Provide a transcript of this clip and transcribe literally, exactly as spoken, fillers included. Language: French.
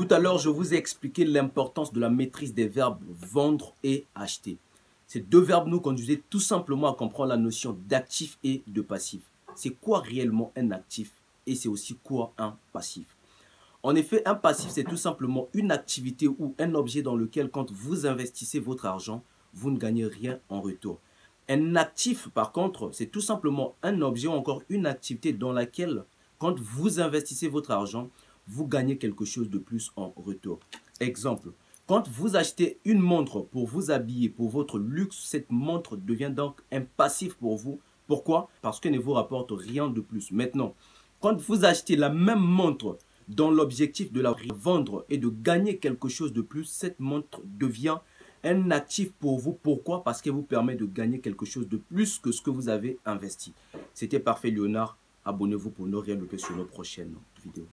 Tout à l'heure, je vous ai expliqué l'importance de la maîtrise des verbes vendre et acheter. Ces deux verbes nous conduisaient tout simplement à comprendre la notion d'actif et de passif. C'est quoi réellement un actif et c'est aussi quoi un passif? En effet, un passif, c'est tout simplement une activité ou un objet dans lequel, quand vous investissez votre argent, vous ne gagnez rien en retour. Un actif, par contre, c'est tout simplement un objet ou encore une activité dans laquelle, quand vous investissez votre argent, vous gagnez quelque chose de plus en retour. Exemple, quand vous achetez une montre pour vous habiller, pour votre luxe, cette montre devient donc un passif pour vous. Pourquoi? Parce qu'elle ne vous rapporte rien de plus. Maintenant, quand vous achetez la même montre dans l'objectif de la vendre et de gagner quelque chose de plus, cette montre devient un actif pour vous. Pourquoi? Parce qu'elle vous permet de gagner quelque chose de plus que ce que vous avez investi. C'était Parfait Léonard. Abonnez-vous pour ne rien louper sur nos prochaines vidéos.